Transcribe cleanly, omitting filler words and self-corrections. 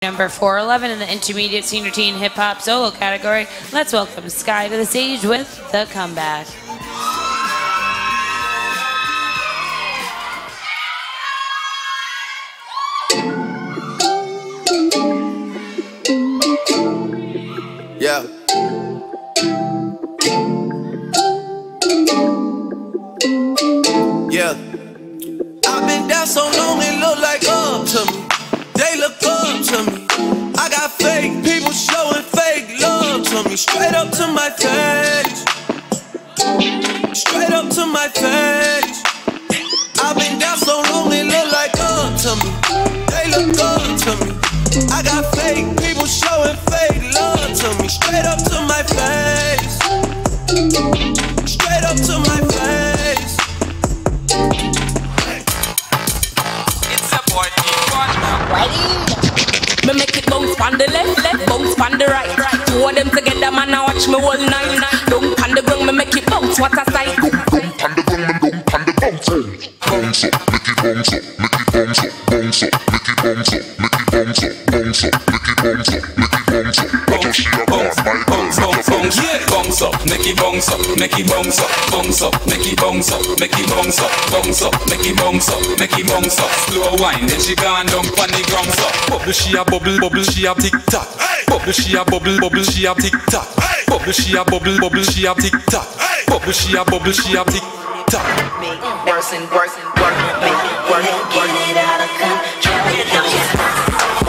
Number 411 in the intermediate senior teen hip hop solo category. Let's welcome Sky to the stage with The Comeback. Yeah. Yeah. I've been down so long it look like up to me. They look up to me. I got fake people showing fake love to me. Straight up to my face. Straight up to my face. I've been down so long it look like up to me. They look up to me. I got fake people showing fake love to me. Straight up to my face. Straight up to my face. It's a boy, Me make it bounce on the left, bounce on the right. Two of them together, man, I watch me all night. Don't on the ground, me make it bounce, what a sight. Don't on the ground, man, don't on the bounce. Bounce up, make it bounce up, make it bounce up, bounce up, make it bounce up, make it bounce up, bounce up, make it bounce up, make it bounce up. That's how she a bounce, my girl, bounce, yeah. Bounce up, make it bounce up, make it bounce up, bounce up, make it bounce up, make it bounce up, bounce up, make it bounce up, make it bounce up. Slow wine, then she gone down on the ground up. Bubble, she a bubble, bubble, she a tick tock. Bubble, she a bubble, bubble, she a tick tock. Bubble, she a bubble, bubble, she a tick tock. Bubble, she a bubble, she a tick tock. Worse and worse and worse, make it work, get it out of control.